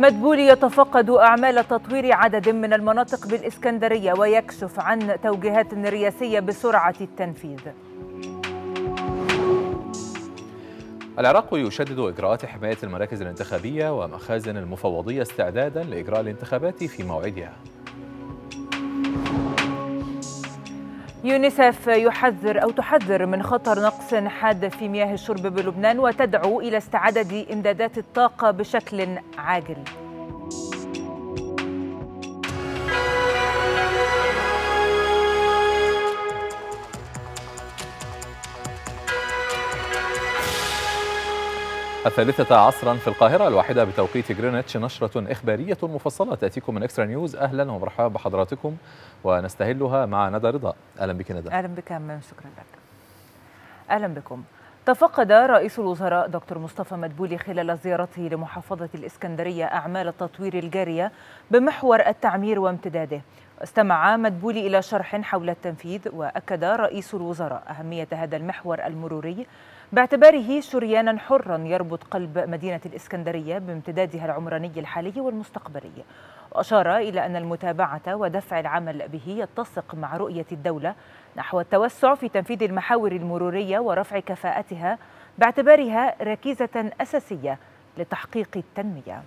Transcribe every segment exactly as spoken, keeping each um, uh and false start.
مدبولي يتفقد أعمال تطوير عدد من المناطق بالإسكندرية ويكشف عن توجيهات رئاسية بسرعة التنفيذ. العراق يشدد إجراءات حماية المراكز الانتخابية ومخازن المفوضية استعدادا لإجراء الانتخابات في موعدها. يونيسف يحذر أو تحذر من خطر نقص حاد في مياه الشرب بلبنان وتدعو إلى استعادة إمدادات الطاقة بشكل عاجل. الثالثة عصرا في القاهرة، الواحدة بتوقيت جرينتش، نشرة إخبارية مفصلة تأتيكم من إكسترا نيوز. أهلا ومرحبا بحضراتكم ونستهلها مع ندى رضا. أهلا بك ندى. أهلا بك أمام، شكرا لك. أهلا بكم. تفقد رئيس الوزراء دكتور مصطفى مدبولي خلال زيارته لمحافظة الإسكندرية أعمال التطوير الجارية بمحور التعمير وامتداده. استمع مدبولي إلى شرح حول التنفيذ، وأكد رئيس الوزراء أهمية هذا المحور المروري باعتباره شريانا حرا يربط قلب مدينة الإسكندرية بامتدادها العمراني الحالي والمستقبلي. وأشار إلى أن المتابعة ودفع العمل به يتسق مع رؤية الدولة نحو التوسع في تنفيذ المحاور المرورية ورفع كفاءتها باعتبارها ركيزة أساسية لتحقيق التنمية.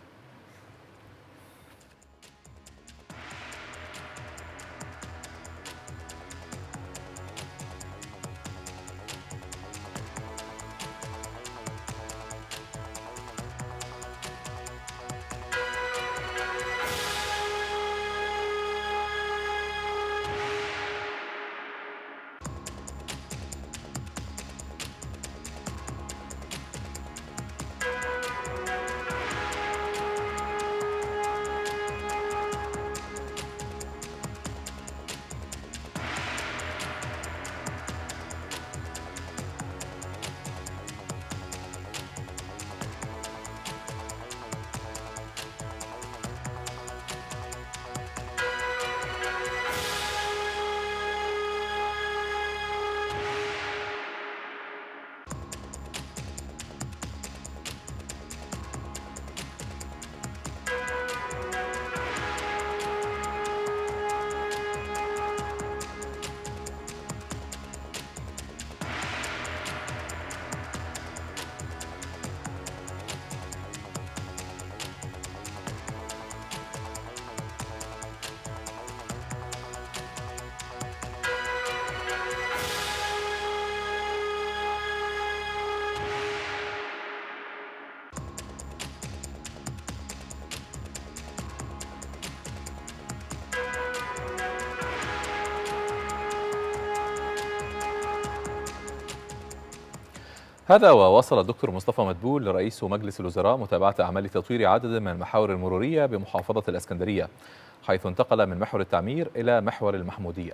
هذا وواصل الدكتور مصطفى مدبول رئيس مجلس الوزراء متابعة أعمال تطوير عدد من المحاور المرورية بمحافظة الإسكندرية، حيث انتقل من محور التعمير إلى محور المحمودية.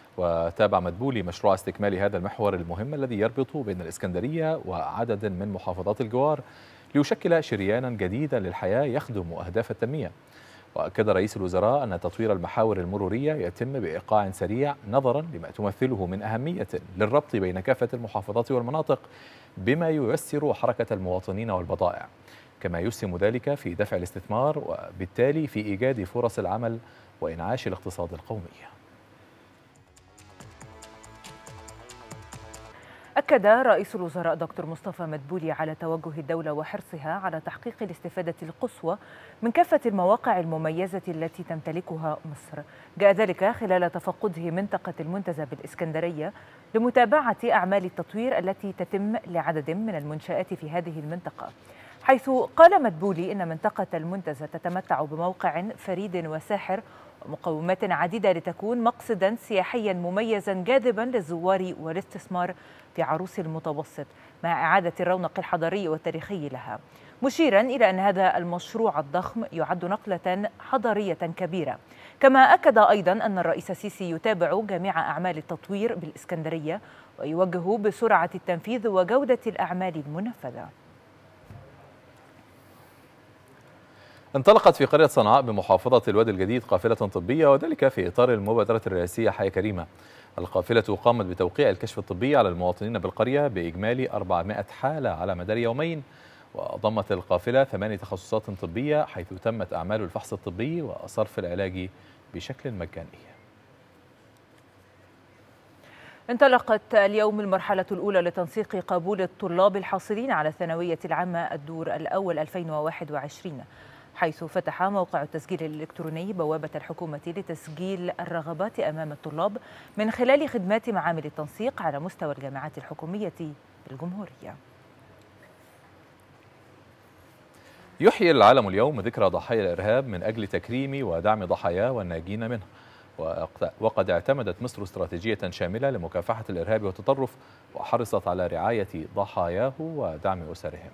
وتابع مدبولي مشروع استكمال هذا المحور المهم الذي يربط بين الإسكندرية وعدد من محافظات الجوار ليشكل شريانا جديدا للحياة يخدم أهداف التنمية. وأكد رئيس الوزراء أن تطوير المحاور المرورية يتم بإيقاع سريع نظرا لما تمثله من أهمية للربط بين كافة المحافظات والمناطق، بما ييسر حركة المواطنين والبضائع، كما يسهم ذلك في دفع الاستثمار وبالتالي في إيجاد فرص العمل وإنعاش الاقتصاد القومي. أكد رئيس الوزراء دكتور مصطفى مدبولي على توجه الدولة وحرصها على تحقيق الاستفادة القصوى من كافة المواقع المميزة التي تمتلكها مصر. جاء ذلك خلال تفقده منطقة المنتزه بالإسكندرية لمتابعة أعمال التطوير التي تتم لعدد من المنشآت في هذه المنطقة، حيث قال مدبولي إن منطقة المنتزه تتمتع بموقع فريد وساحر ومقومات عديدة لتكون مقصدا سياحيا مميزا جاذبا للزوار والاستثمار في عروس المتوسط، مع إعادة الرونق الحضاري والتاريخي لها، مشيرا إلى أن هذا المشروع الضخم يعد نقلة حضارية كبيرة. كما أكد أيضا أن الرئيس السيسي يتابع جميع أعمال التطوير بالإسكندرية ويوجه بسرعة التنفيذ وجودة الأعمال المنفذة. انطلقت في قرية صنعاء بمحافظة الوادي الجديد قافلة طبية، وذلك في إطار المبادرة الرئاسية حياة كريمة. القافلة قامت بتوقيع الكشف الطبي على المواطنين بالقرية بإجمالي أربعمائة حالة على مدار يومين، وضمت القافلة ثماني تخصصات طبية، حيث تمت أعمال الفحص الطبي وصرف العلاج بشكل مجاني. انطلقت اليوم المرحلة الأولى لتنسيق قبول الطلاب الحاصلين على الثانوية العامة الدور الأول ألفين وواحد وعشرين، حيث فتح موقع التسجيل الإلكتروني بوابة الحكومة لتسجيل الرغبات أمام الطلاب من خلال خدمات معامل التنسيق على مستوى الجامعات الحكومية بالجمهورية. يحيي العالم اليوم ذكرى ضحايا الإرهاب من أجل تكريم ودعم ضحاياه والناجين منه، وقد اعتمدت مصر استراتيجية شاملة لمكافحة الإرهاب والتطرف، وحرصت على رعاية ضحاياه ودعم أسرهم.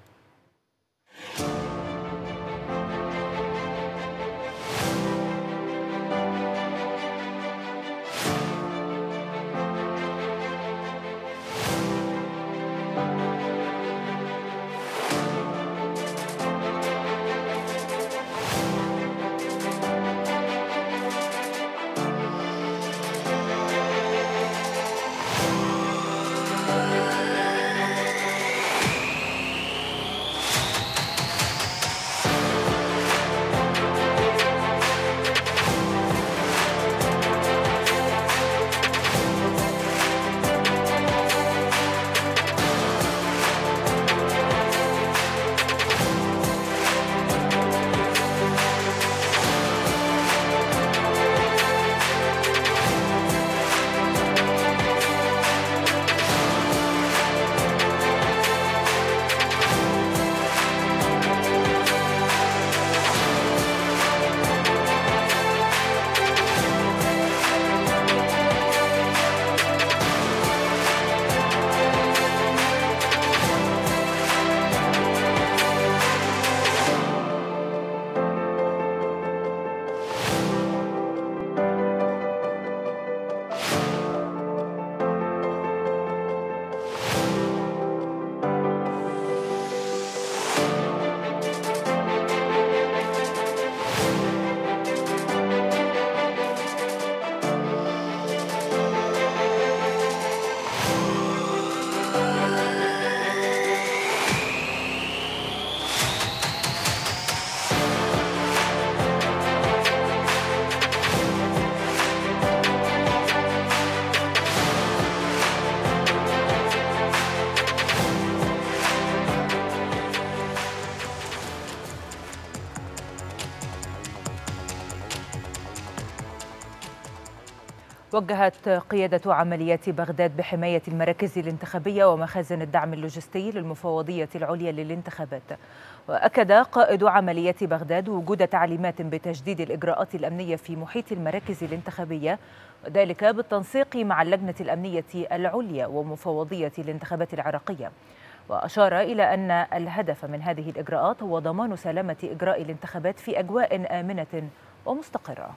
وجهت قيادة عمليات بغداد بحماية المراكز الانتخابية ومخازن الدعم اللوجستي للمفوضية العليا للانتخابات. وأكد قائد عمليات بغداد وجود تعليمات بتجديد الإجراءات الأمنية في محيط المراكز الانتخابية، وذلك بالتنسيق مع اللجنة الأمنية العليا ومفوضية الانتخابات العراقية. وأشار إلى أن الهدف من هذه الإجراءات هو ضمان سلامة إجراء الانتخابات في أجواء آمنة ومستقرة.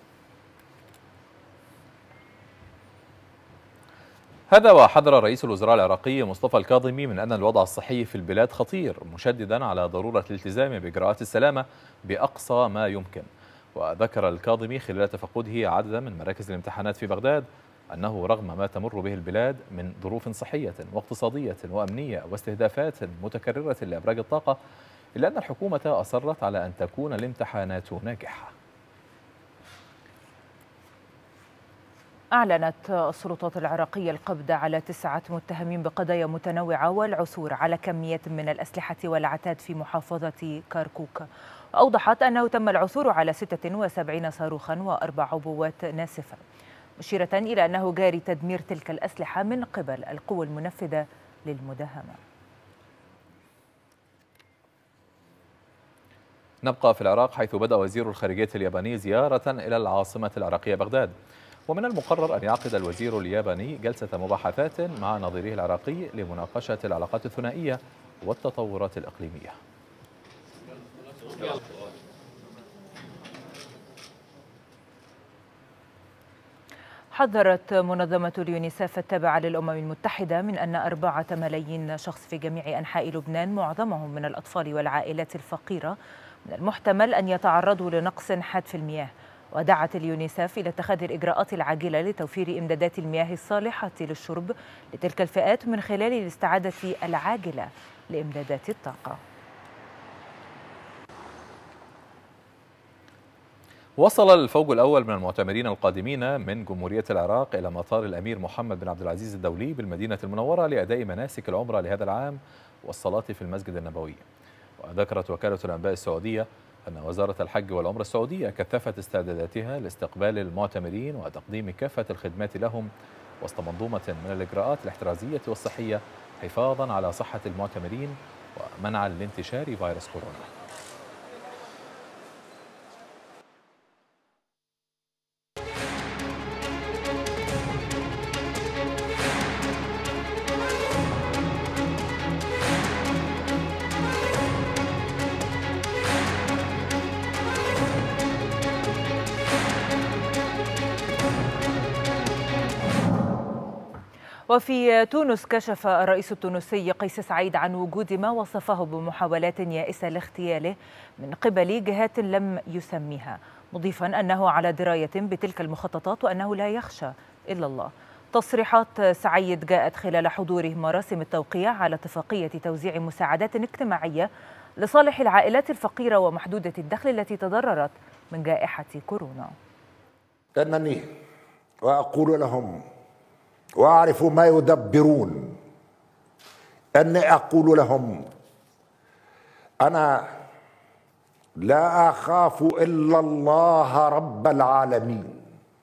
هذا وحذر رئيس الوزراء العراقي مصطفى الكاظمي من أن الوضع الصحي في البلاد خطير، مشددا على ضرورة الالتزام بإجراءات السلامة بأقصى ما يمكن. وذكر الكاظمي خلال تفقده عددا من مراكز الامتحانات في بغداد أنه رغم ما تمر به البلاد من ظروف صحية واقتصادية وأمنية واستهدافات متكررة لأبراج الطاقة، إلا أن الحكومة أصرت على أن تكون الامتحانات ناجحة. أعلنت السلطات العراقية القبض على تسعة متهمين بقضايا متنوعة والعثور على كميات من الأسلحة والعتاد في محافظة كركوك. وأوضحت أنه تم العثور على ستة وسبعين صاروخا وأربع عبوات ناسفة، مشيرة إلى أنه جاري تدمير تلك الأسلحة من قبل القوى المنفذة للمداهمة. نبقى في العراق، حيث بدأ وزير الخارجية الياباني زيارة إلى العاصمة العراقية بغداد، ومن المقرر أن يعقد الوزير الياباني جلسة مباحثات مع نظيره العراقي لمناقشة العلاقات الثنائية والتطورات الإقليمية. حذرت منظمة اليونيسف التابعة للأمم المتحدة من أن أربعة ملايين شخص في جميع أنحاء لبنان، معظمهم من الأطفال والعائلات الفقيرة، من المحتمل أن يتعرضوا لنقص حاد في المياه. ودعت اليونيسف إلى اتخاذ الإجراءات العاجلة لتوفير إمدادات المياه الصالحة للشرب لتلك الفئات من خلال الاستعادة العاجلة لإمدادات الطاقة. وصل الفوج الأول من المعتمرين القادمين من جمهورية العراق إلى مطار الأمير محمد بن عبد العزيز الدولي بالمدينة المنورة لأداء مناسك العمرة لهذا العام والصلاة في المسجد النبوي. وذكرت وكالة الأنباء السعودية أن وزارة الحج والعمرة السعودية كثفت استعداداتها لاستقبال المعتمرين وتقديم كافة الخدمات لهم وسط منظومة من الإجراءات الاحترازية والصحية حفاظا على صحة المعتمرين ومنعا لانتشار فيروس كورونا. وفي تونس كشف الرئيس التونسي قيس سعيد عن وجود ما وصفه بمحاولات يائسة لاغتياله من قبل جهات لم يسميها، مضيفا أنه على دراية بتلك المخططات وأنه لا يخشى إلا الله. تصريحات سعيد جاءت خلال حضوره مراسم التوقيع على اتفاقية توزيع مساعدات اجتماعية لصالح العائلات الفقيرة ومحدودة الدخل التي تضررت من جائحة كورونا. أنني وأقول لهم وأعرف ما يدبرون، أني أقول لهم أنا لا أخاف إلا الله رب العالمين،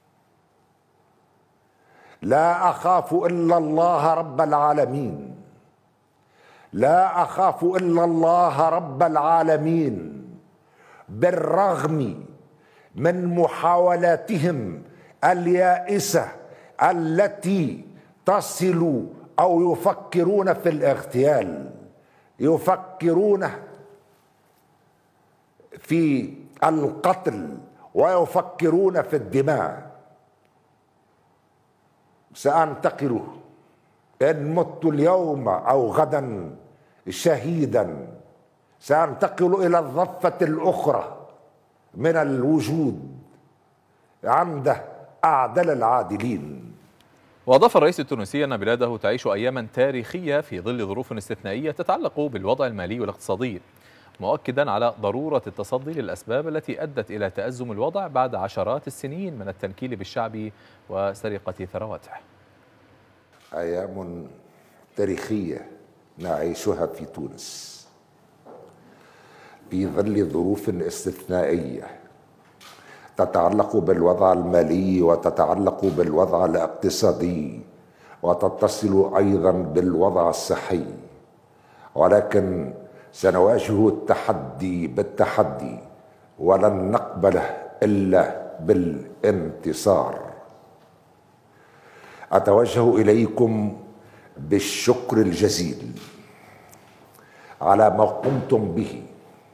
لا أخاف إلا الله رب العالمين، لا أخاف إلا الله رب العالمين، بالرغم من محاولاتهم اليائسة التي تصل أو يفكرون في الاغتيال، يفكرون في القتل ويفكرون في الدماء. سأنتقل إن مت اليوم أو غدا شهيدا، سأنتقل إلى الضفة الأخرى من الوجود عند أعدل العادلين. وأضاف الرئيس التونسي أن بلاده تعيش أياما تاريخية في ظل ظروف استثنائية تتعلق بالوضع المالي والاقتصادي، مؤكدا على ضرورة التصدي للأسباب التي أدت إلى تأزم الوضع بعد عشرات السنين من التنكيل بالشعب وسرقة ثرواته. أيام تاريخية نعيشها في تونس في ظل ظروف استثنائية تتعلق بالوضع المالي وتتعلق بالوضع الاقتصادي وتتصل أيضا بالوضع الصحي، ولكن سنواجه التحدي بالتحدي ولن نقبله إلا بالانتصار. أتوجه إليكم بالشكر الجزيل على ما قمتم به،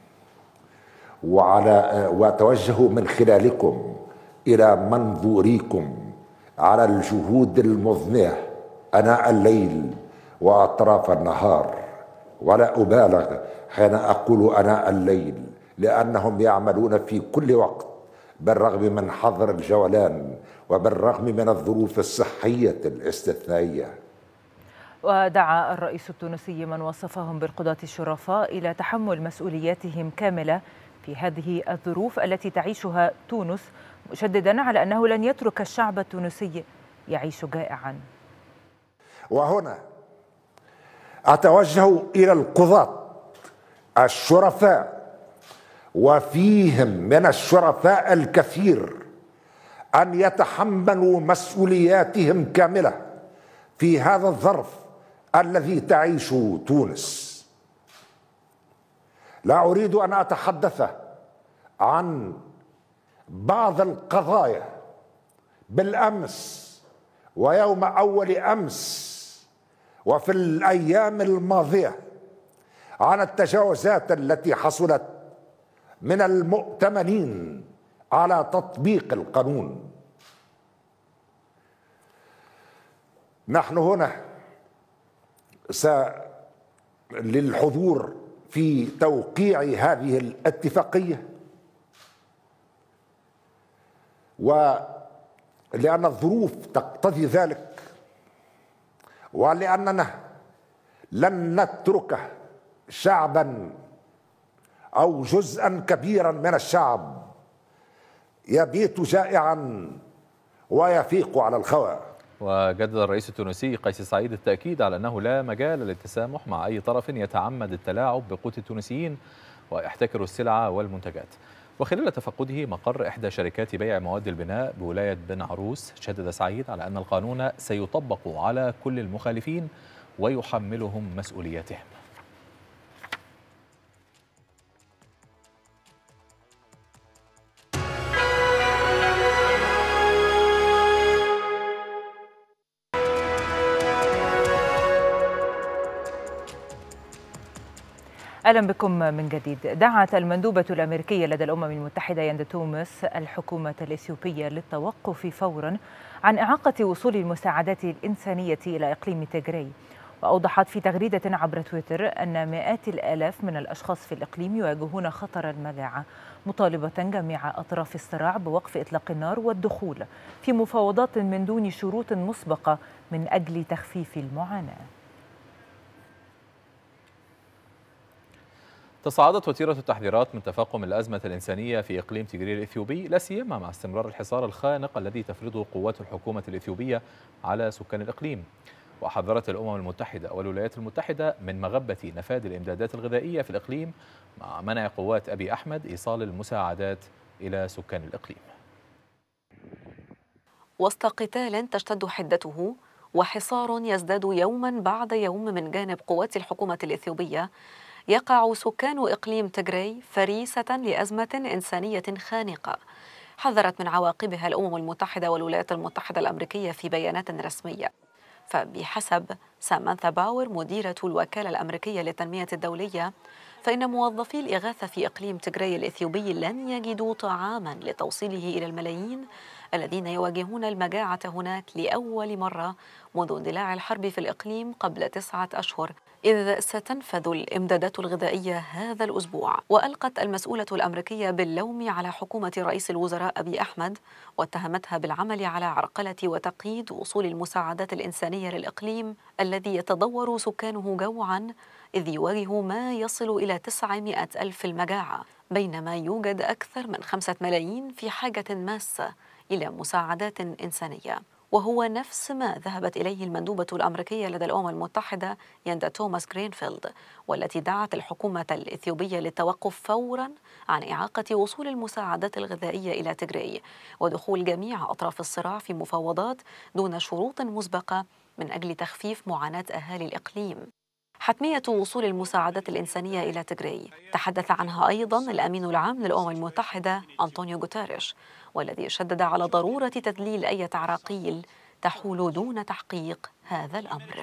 وعلى وأتوجه من خلالكم إلى منظوريكم على الجهود المضنية أناء الليل وأطراف النهار، ولا أبالغ حين أقول أناء الليل لأنهم يعملون في كل وقت بالرغم من حظر الجولان وبالرغم من الظروف الصحية الاستثنائية. ودعا الرئيس التونسي من وصفهم بالقضاة الشرفاء إلى تحمل مسؤولياتهم كاملة في هذه الظروف التي تعيشها تونس، مشددا على أنه لن يترك الشعب التونسي يعيش جائعا. وهنا أتوجه إلى القضاة الشرفاء، وفيهم من الشرفاء الكثير، أن يتحملوا مسؤولياتهم كاملة في هذا الظرف الذي تعيش تونس. لا أريد أن أتحدث عن بعض القضايا بالأمس ويوم أول أمس وفي الأيام الماضية، عن التجاوزات التي حصلت من المؤتمنين على تطبيق القانون. نحن هنا للحضور في توقيع هذه الاتفاقية، ولأن الظروف تقتضي ذلك، ولأننا لن نترك شعبا أو جزءا كبيرا من الشعب يبيت جائعا ويفيق على الخوى. وجدد الرئيس التونسي قيس سعيد التأكيد على أنه لا مجال للتسامح مع أي طرف يتعمد التلاعب بقوت التونسيين ويحتكر السلع والمنتجات. وخلال تفقده مقر إحدى شركات بيع مواد البناء بولاية بن عروس، شدد سعيد على أن القانون سيطبق على كل المخالفين ويحملهم مسؤولياتهم. أهلا بكم من جديد. دعت المندوبة الأمريكية لدى الأمم المتحدة ياندا توماس الحكومة الإثيوبية للتوقف فورا عن إعاقة وصول المساعدات الإنسانية إلى إقليم تيغراي. وأوضحت في تغريدة عبر تويتر أن مئات الآلاف من الأشخاص في الإقليم يواجهون خطر المجاعة، مطالبة جميع أطراف الصراع بوقف إطلاق النار والدخول في مفاوضات من دون شروط مسبقة من أجل تخفيف المعاناة. تصاعدت وتيرة التحذيرات من تفاقم الأزمة الإنسانية في إقليم تيغراي الإثيوبي، لا سيما مع استمرار الحصار الخانق الذي تفرضه قوات الحكومة الإثيوبية على سكان الإقليم. وحذرت الأمم المتحدة والولايات المتحدة من مغبة نفاذ الإمدادات الغذائية في الإقليم مع منع قوات أبي أحمد إيصال المساعدات إلى سكان الإقليم. وسط قتال تشتد حدته وحصار يزداد يوما بعد يوم من جانب قوات الحكومة الإثيوبية، يقع سكان إقليم تيغراي فريسة لأزمة إنسانية خانقة حذرت من عواقبها الأمم المتحدة والولايات المتحدة الأمريكية في بيانات رسمية. فبحسب سامانثا باور مديرة الوكالة الأمريكية للتنمية الدولية، فإن موظفي الإغاثة في إقليم تيغراي الإثيوبي لن يجدوا طعاما لتوصيله إلى الملايين الذين يواجهون المجاعة هناك لأول مرة منذ اندلاع الحرب في الإقليم قبل تسعة أشهر، إذ ستنفذ الإمدادات الغذائية هذا الأسبوع. وألقت المسؤولة الأمريكية باللوم على حكومة رئيس الوزراء أبي أحمد واتهمتها بالعمل على عرقلة وتقييد وصول المساعدات الإنسانية للإقليم الذي يتضور سكانه جوعا، إذ يواجه ما يصل إلى تسعمائة ألف المجاعة، بينما يوجد أكثر من خمسة ملايين في حاجة ماسة إلى مساعدات إنسانية. وهو نفس ما ذهبت إليه المندوبة الأمريكية لدى الأمم المتحدة ياندا توماس جرينفيلد، والتي دعت الحكومة الإثيوبية للتوقف فورا عن إعاقة وصول المساعدات الغذائية إلى تيغراي ودخول جميع أطراف الصراع في مفاوضات دون شروط مسبقة من أجل تخفيف معاناة أهالي الإقليم. حتمية وصول المساعدات الإنسانية إلى تيغراي تحدث عنها أيضا الأمين العام للأمم المتحدة أنطونيو غوتيريش، والذي شدد على ضرورة تذليل أي عراقيل تحول دون تحقيق هذا الأمر.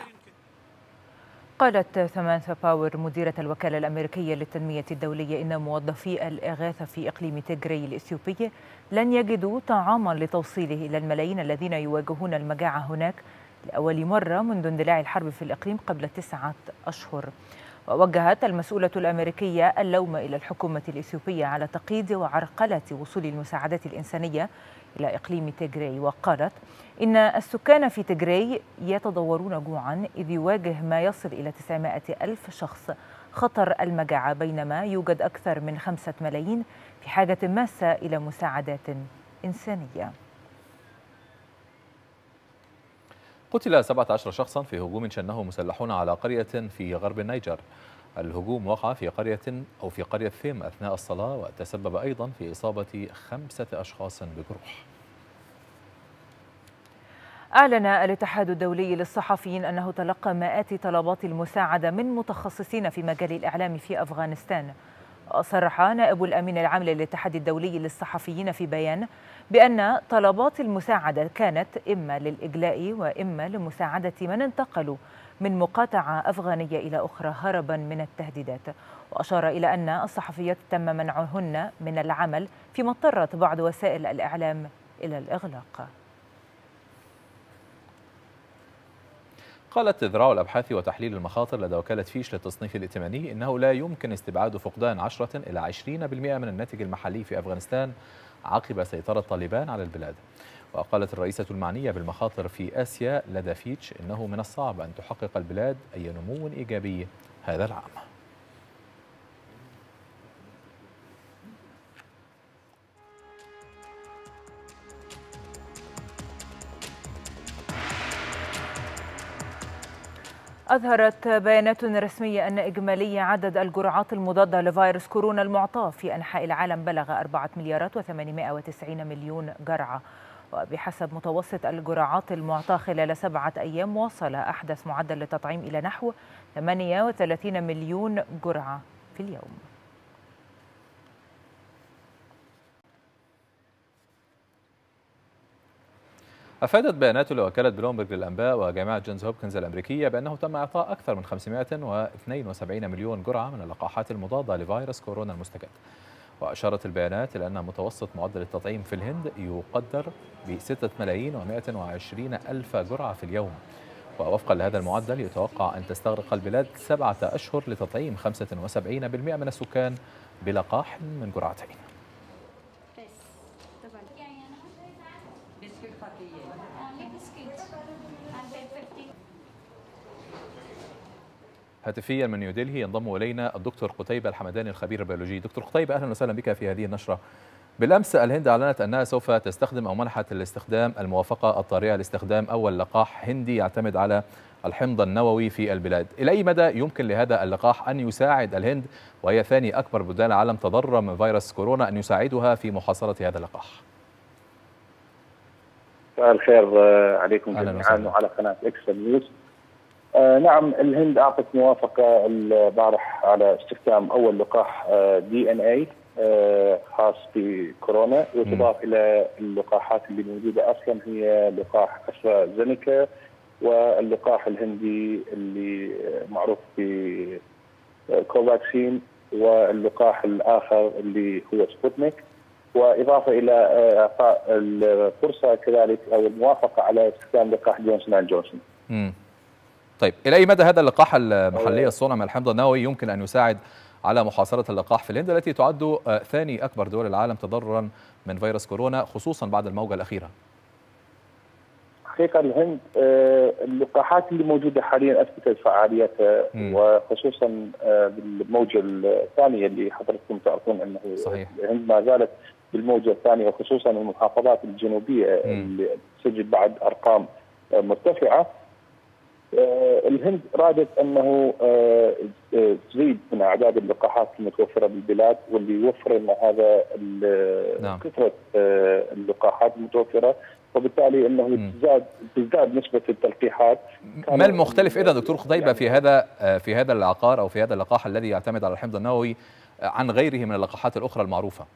قالت سامانثا باور مديرة الوكالة الأمريكية للتنمية الدولية إن موظفي الإغاثة في إقليم تيغراي الإثيوبي لن يجدوا طعاما لتوصيله إلى الملايين الذين يواجهون المجاعة هناك لأول مرة منذ اندلاع الحرب في الإقليم قبل تسعة أشهر. ووجهت المسؤولة الأمريكية اللوم إلى الحكومة الإثيوبية على تقييد وعرقلة وصول المساعدات الإنسانية إلى إقليم تيغراي، وقالت إن السكان في تيغراي يتضورون جوعا، إذ يواجه ما يصل إلى تسعمائة ألف شخص خطر المجاعة، بينما يوجد أكثر من خمسة ملايين في حاجة ماسة إلى مساعدات إنسانية. قتل سبعة عشر شخصا في هجوم شنه مسلحون على قرية في غرب النيجر. الهجوم وقع في قرية أو في قرية ثيم أثناء الصلاة، وتسبب أيضا في إصابة خمسة أشخاص بجروح. أعلن الاتحاد الدولي للصحفيين أنه تلقى مئات طلبات المساعدة من متخصصين في مجال الإعلام في أفغانستان. صرح نائب الأمين العام للاتحاد الدولي للصحفيين في بيان بأن طلبات المساعدة كانت إما للإجلاء وإما لمساعدة من انتقلوا من مقاطعة أفغانية إلى أخرى هربا من التهديدات. وأشار إلى أن الصحفيات تم منعهن من العمل فيما اضطرت بعض وسائل الإعلام إلى الإغلاق. قالت ذراع الأبحاث وتحليل المخاطر لدى وكالة فيش للتصنيف الائتماني إنه لا يمكن استبعاد فقدان عشرة إلى عشرين بالمئة من الناتج المحلي في أفغانستان عقب سيطرة طالبان على البلاد. وقالت الرئيسة المعنية بالمخاطر في آسيا لدى فيتش إنه من الصعب أن تحقق البلاد أي نمو إيجابي هذا العام. أظهرت بيانات رسمية أن إجمالي عدد الجرعات المضادة لفيروس كورونا المعطاة في أنحاء العالم بلغ أربعة مليارات وثمانمائة وتسعين مليون جرعة. وبحسب متوسط الجرعات المعطاة خلال سبعة أيام، وصل أحدث معدل للتطعيم إلى نحو ثمانية وثلاثين مليون جرعة في اليوم. أفادت بيانات لوكالة بلومبرج للأنباء وجامعة جونز هوبكنز الأمريكية بأنه تم إعطاء أكثر من خمسمائة واثنين وسبعين مليون جرعة من اللقاحات المضادة لفيروس كورونا المستجد. وأشارت البيانات إلى أن متوسط معدل التطعيم في الهند يقدر ب ستة ملايين ومائة وعشرين ألف جرعة في اليوم. ووفقا لهذا المعدل يتوقع أن تستغرق البلاد سبعة أشهر لتطعيم خمسة وسبعين بالمئة من السكان بلقاح من جرعتين. هاتفيا من نيودلهي ينضم الينا الدكتور قتيبة الحمداني الخبير البيولوجي. دكتور قتيبة، اهلا وسهلا بك في هذه النشرة. بالامس الهند اعلنت انها سوف تستخدم او منحت الاستخدام الموافقة الطارئة لاستخدام اول لقاح هندي يعتمد على الحمض النووي في البلاد. الى اي مدى يمكن لهذا اللقاح ان يساعد الهند، وهي ثاني اكبر بلدان العالم تضررا من فيروس كورونا، ان يساعدها في محاصرة هذا اللقاح؟ مساء الخير عليكم جميعا وعلى قناة اكس نيوز. آه نعم، الهند اعطت موافقه البارح على استخدام اول لقاح آه دي ان اي آه خاص بكورونا، وتضاف الى اللقاحات اللي موجوده اصلا هي لقاح استرازينيكا واللقاح الهندي اللي معروف ب كوفاكسين، واللقاح الاخر اللي هو سبوتنيك، واضافه الى اعطاء الفرصه كذلك او الموافقه على استخدام لقاح جونسون اند جونسون. امم طيب، إلى أي مدى هذا اللقاح المحلي الصنع من الحمض النووي يمكن أن يساعد على محاصرة اللقاح في الهند التي تعد ثاني أكبر دول العالم تضررا من فيروس كورونا، خصوصا بعد الموجة الأخيرة؟ حقيقة الهند اللقاحات اللي موجودة حاليا أثبتت فعاليتها، وخصوصا بالموجة الثانية اللي حضرتكم تعرفون أنه صحيح. الهند ما زالت بالموجة الثانية، وخصوصا المحافظات الجنوبية اللي تسجل بعد أرقام مرتفعة. الهند رادت انه تزيد من اعداد اللقاحات المتوفره بالبلاد، واللي يوفر لنا هذا نعم. كثره اللقاحات المتوفره، وبالتالي انه تزداد تزداد نسبه التلقيحات. ما المختلف اذا دكتور قتيبة في هذا في هذا العقار او في هذا اللقاح الذي يعتمد على الحمض النووي عن غيره من اللقاحات الاخرى المعروفه؟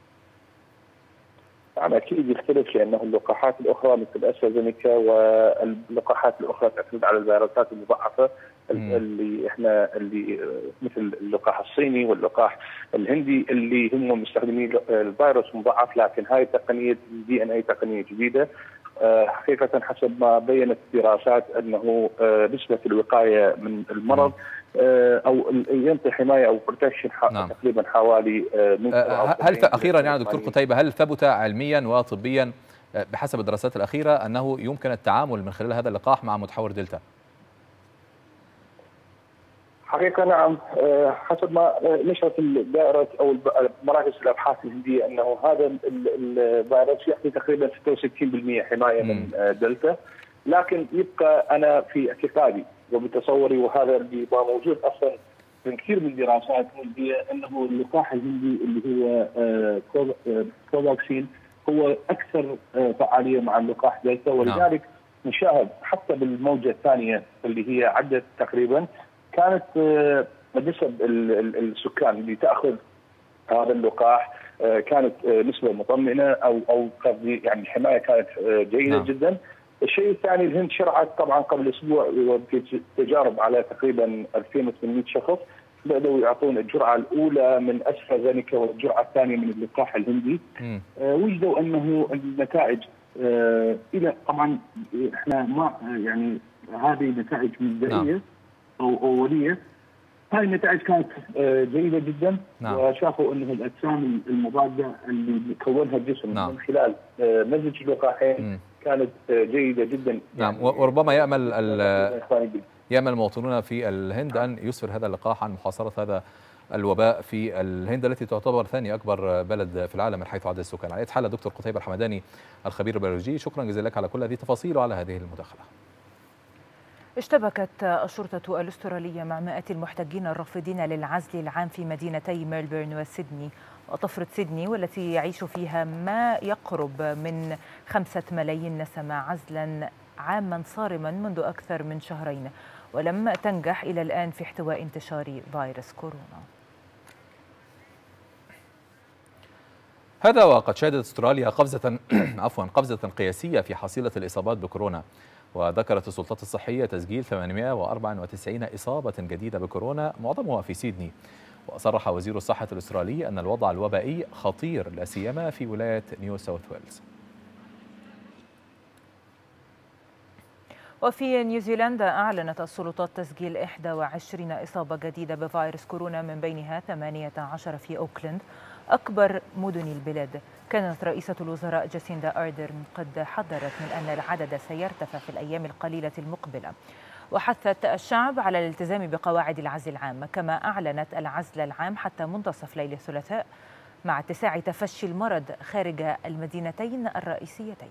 يعني اكيد يختلف، لانه اللقاحات الاخرى مثل استرازينيكا واللقاحات الاخرى تعتمد على الفيروسات المضاعفه اللي احنا اللي مثل اللقاح الصيني واللقاح الهندي اللي هم مستخدمين الفيروس مضاعف، لكن هاي تقنيه الدي ان اي تقنيه جديده. حقيقه حسب ما بينت الدراسات انه نسبه الوقايه من المرض او ينطي حمايه او بروتكشن نعم. تقريبا حوالي من هل اخيرا يعني دكتور قتيبة، هل ثبت علميا وطبيا بحسب الدراسات الاخيره انه يمكن التعامل من خلال هذا اللقاح مع متحور دلتا؟ حقيقه نعم، حسب ما نشرت الدائره او مراكز الابحاث الهنديه انه هذا الفيروس يعطي تقريبا ستة وستين بالمئة حمايه من دلتا، لكن يبقى انا في اعتقادي وبتصوري، وهذا اللي موجود اصلا من كثير من الدراسات هي انه اللقاح الهندي اللي هو كوفاكسين هو اكثر فعاليه مع اللقاح دلتا، ولذلك نشاهد حتى بالموجه الثانيه اللي هي عدت تقريبا كانت نسب السكان اللي تاخذ هذا اللقاح كانت نسبه مطمئنه او او قصدي يعني الحمايه كانت جيده نعم. جدا. الشيء الثاني، الهند شرعت طبعا قبل اسبوع في تجارب على تقريبا ألفين وثمانمئة شخص، بدأوا يعطون الجرعه الاولى من استرازينيكا والجرعه الثانيه من اللقاح الهندي. آه وجدوا انه النتائج آه الى طبعا احنا ما يعني هذه نتائج مبدئيه او اوليه، هاي النتائج كانت آه جيده جدا نعم. وشافوا انه الاجسام المضاده اللي كونها الجسم نعم. من خلال آه مزج اللقاحين كانت جيدة جدا. نعم، وربما يأمل يأمل المواطنون في الهند أن يسفر هذا اللقاح عن محاصرة هذا الوباء في الهند التي تعتبر ثاني أكبر بلد في العالم من حيث عدد السكان. على أي حال دكتور قتيبة الحمداني الخبير البيولوجي، شكرا جزيلا لك على كل هذه التفاصيل وعلى هذه المداخلة. اشتبكت الشرطة الأسترالية مع مئات المحتجين الرافضين للعزل العام في مدينتي ميلبورن وسيدني. وتفرض سيدني والتي يعيش فيها ما يقرب من خمسة ملايين نسمة عزلا عاما صارما منذ أكثر من شهرين، ولم تنجح إلى الآن في احتواء انتشار فيروس كورونا. هذا وقد شهدت استراليا قفزة عفوا قفزة قياسية في حصيلة الإصابات بكورونا. وذكرت السلطات الصحية تسجيل ثمانمائة وأربعة وتسعين إصابة جديدة بكورونا معظمها في سيدني. وصرح وزير الصحة الأسترالي أن الوضع الوبائي خطير لا سيما في ولاية نيو ساوث ويلز. وفي نيوزيلندا أعلنت السلطات تسجيل إحدى وعشرين إصابة جديدة بفيروس كورونا، من بينها ثمانية عشر في أوكلاند أكبر مدن البلاد. كانت رئيسة الوزراء جاسيندا أردرن قد حذرت من أن العدد سيرتفع في الأيام القليلة المقبلة، وحثت الشعب على الالتزام بقواعد العزل العام، كما أعلنت العزل العام حتى منتصف ليلة الثلاثاء مع اتساع تفشي المرض خارج المدينتين الرئيسيتين.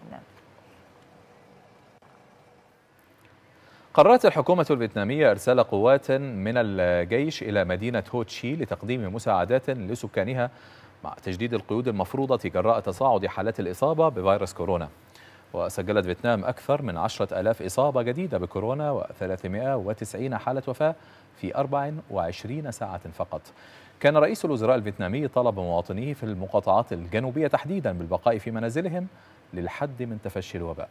قررت الحكومة الفيتنامية إرسال قوات من الجيش إلى مدينة هو تشي لتقديم مساعدات لسكانها مع تجديد القيود المفروضة جراء تصاعد حالات الإصابة بفيروس كورونا. وسجلت فيتنام أكثر من عشرة آلاف إصابة جديدة بكورونا وثلاثمائة وتسعين حالة وفاة في أربع وعشرين ساعة فقط. كان رئيس الوزراء الفيتنامي طلب مواطنيه في المقاطعات الجنوبية تحديدا بالبقاء في منازلهم للحد من تفشي الوباء.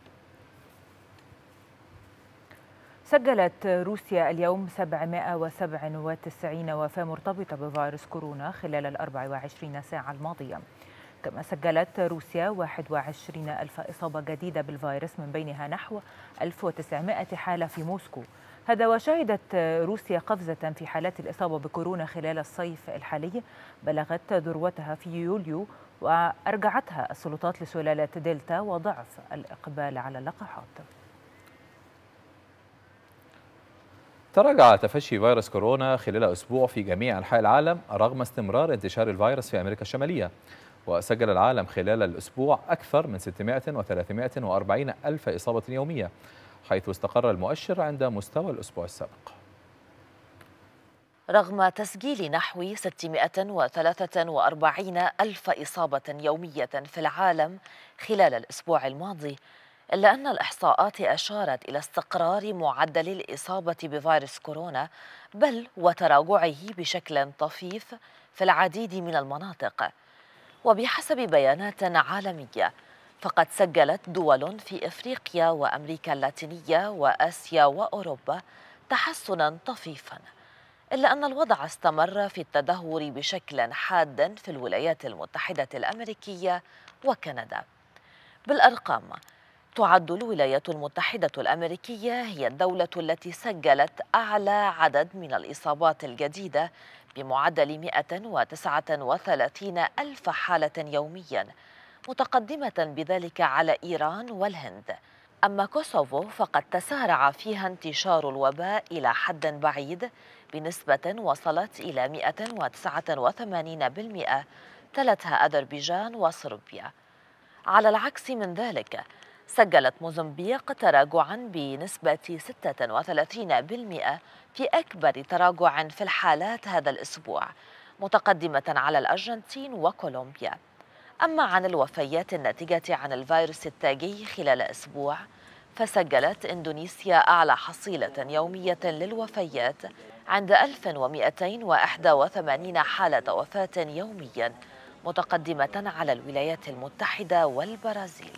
سجلت روسيا اليوم سبعمائة وسبعة وتسعين وفاة مرتبطة بفيروس كورونا خلال الأربع وعشرين ساعة الماضية. كما سجلت روسيا واحد وعشرين ألف إصابة جديدة بالفيروس، من بينها نحو ألف وتسعمائة حالة في موسكو. هذا وشهدت روسيا قفزة في حالات الإصابة بكورونا خلال الصيف الحالي بلغت ذروتها في يوليو، وأرجعتها السلطات لسلالة دلتا وضعف الإقبال على اللقاحات. تراجع تفشي فيروس كورونا خلال أسبوع في جميع أنحاء العالم رغم استمرار انتشار الفيروس في أمريكا الشمالية. وسجل العالم خلال الأسبوع أكثر من ستمائة وثلاثين وأربعين ألف إصابة يومية، حيث استقر المؤشر عند مستوى الأسبوع السابق. رغم تسجيل نحو ستمائة وثلاثة وأربعين ألف إصابة يومية في العالم خلال الأسبوع الماضي، إلا أن الإحصاءات أشارت إلى استقرار معدل الإصابة بفيروس كورونا، بل وتراجعه بشكل طفيف في العديد من المناطق. وبحسب بيانات عالمية، فقد سجلت دول في إفريقيا وأمريكا اللاتينية وآسيا وأوروبا تحسناً طفيفاً، إلا أن الوضع استمر في التدهور بشكل حاد في الولايات المتحدة الأمريكية وكندا. بالأرقام، تعد الولايات المتحدة الأمريكية هي الدولة التي سجلت أعلى عدد من الإصابات الجديدة بمعدل مائة وتسعة وثلاثين ألف حالة يومياً، متقدمة بذلك على إيران والهند. أما كوسوفو فقد تسارع فيها انتشار الوباء إلى حد بعيد بنسبة وصلت إلى مائة وتسعة وثمانين بالمئة، تلتها أذربيجان وصربيا. على العكس من ذلك، سجلت موزمبيق تراجعاً بنسبة ستة وثلاثين بالمئة في أكبر تراجع في الحالات هذا الأسبوع، متقدمة على الأرجنتين وكولومبيا. أما عن الوفيات الناتجة عن الفيروس التاجي خلال أسبوع، فسجلت إندونيسيا أعلى حصيلة يومية للوفيات عند ألف ومائتين وواحد وثمانين حالة وفاة يوميا، متقدمة على الولايات المتحدة والبرازيل.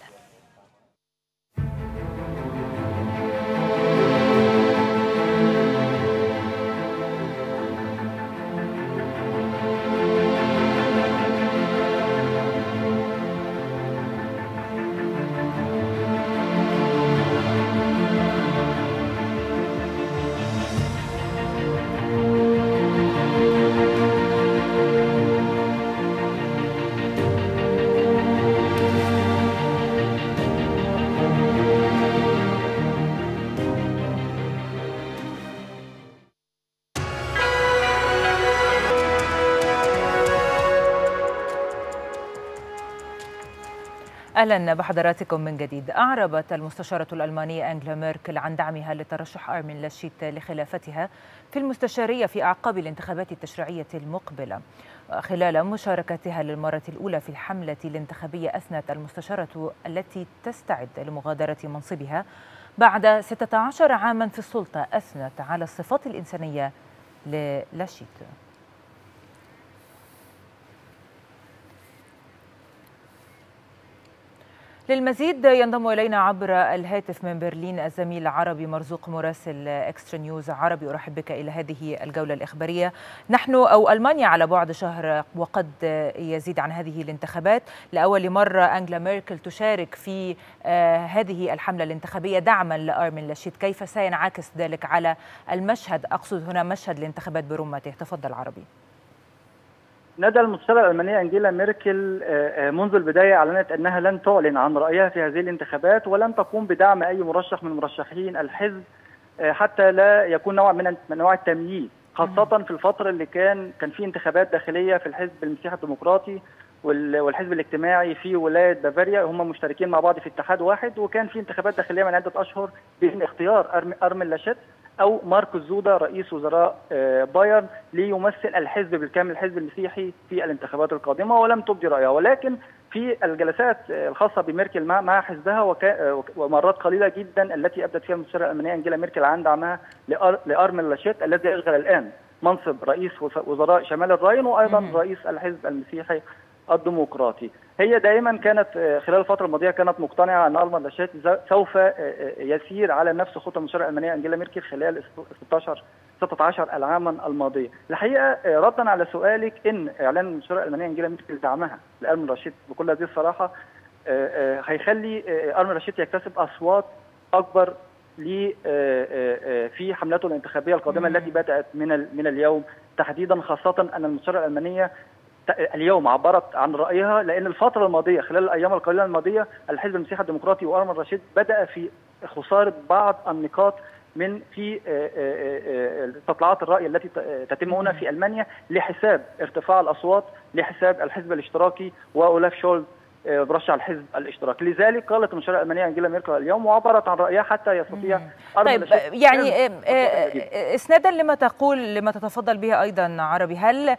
أهلا بحضراتكم من جديد. أعربت المستشارة الألمانية أنجلا ميركل عن دعمها لترشح أرمين لاشيت لخلافتها في المستشارية في أعقاب الانتخابات التشريعية المقبلة. خلال مشاركتها للمرة الأولى في الحملة الانتخابية، أثنت المستشارة التي تستعد لمغادرة منصبها بعد ستة عشر عاما في السلطة أثنت على الصفات الإنسانية للاشيت. للمزيد ينضم إلينا عبر الهاتف من برلين الزميل عربي مرزوق مراسل إكسترا نيوز. عربي، أرحب بك إلى هذه الجولة الإخبارية. نحن أو ألمانيا على بعد شهر وقد يزيد عن هذه الانتخابات. لأول مرة أنجلا ميركل تشارك في هذه الحملة الانتخابية دعما لأرمين لاشيت. كيف سينعكس ذلك على المشهد؟ أقصد هنا مشهد الانتخابات برمته. تفضل عربي. ندى المستشارة الألمانية أنجيلا ميركل منذ البداية أعلنت أنها لن تعلن عن رأيها في هذه الانتخابات ولن تقوم بدعم أي مرشح من مرشحين الحزب حتى لا يكون نوع من أنواع التمييز، خاصة في الفترة اللي كان كان في انتخابات داخلية في الحزب المسيحي الديمقراطي والحزب الاجتماعي في ولاية بافاريا، هم مشتركين مع بعض في اتحاد واحد، وكان في انتخابات داخلية من عدة أشهر بين اختيار أرمين لاشيت أو ماركوس زودا رئيس وزراء بايرن ليمثل الحزب بالكامل، الحزب المسيحي، في الانتخابات القادمة، ولم تبدي رأيها. ولكن في الجلسات الخاصة بميركل مع مع حزبها ومرات قليلة جدا التي أبدت فيها المستشارة الألمانية أنجيلا ميركل عن دعمها لأرمين لاشيت الذي يشغل الآن منصب رئيس وزراء شمال الراين وأيضا مم. رئيس الحزب المسيحي الديمقراطي. هي دائما كانت خلال الفترة الماضية كانت مقتنعة أن أرمين لاشيت سوف يسير على نفس خطى المستشارة الألمانية أنجيلا ميركل خلال ستة عشر العاما الماضية. الحقيقة ردا على سؤالك إن إعلان المستشارة الألمانية أنجيلا ميركل دعمها لأرمين لاشيت بكل هذه الصراحة هيخلي أرمين لاشيت يكتسب أصوات أكبر في حملته الانتخابية القادمة مم. التي بدأت من من اليوم تحديدا، خاصة أن المستشارة الألمانية اليوم عبرت عن رأيها، لأن الفترة الماضية خلال الأيام القليلة الماضية الحزب المسيحي الديمقراطي وأرمين لاشيت بدأ في خسارة بعض النقاط من في استطلاعات الرأي التي تتم هنا في ألمانيا لحساب ارتفاع الأصوات لحساب الحزب الاشتراكي وأولاف شولز مرشح الحزب الاشتراكي. لذلك قالت المستشارة الألمانية أنجيلا ميركل اليوم وعبرت عن رأيها حتى يستطيع طيب يعني اسنادا لما تقول لما تتفضل به أيضا عربي، هل